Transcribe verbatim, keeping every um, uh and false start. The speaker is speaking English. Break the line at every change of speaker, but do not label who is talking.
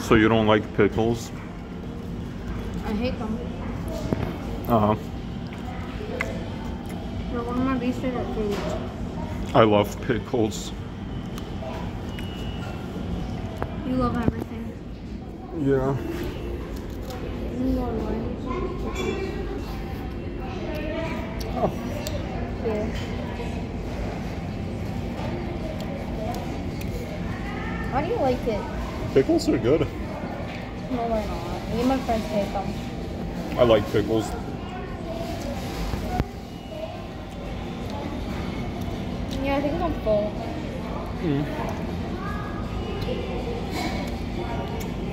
So you don't like pickles?
I hate them.
Uh-huh.
They're one of my least favorite foods.
I love pickles.
You love everything.
Yeah.
Oh. Yeah. How do you like it?
Pickles are good.
No, they're not. Me and my friends hate them.
I like pickles.
Yeah, I think I'm full.
Mm.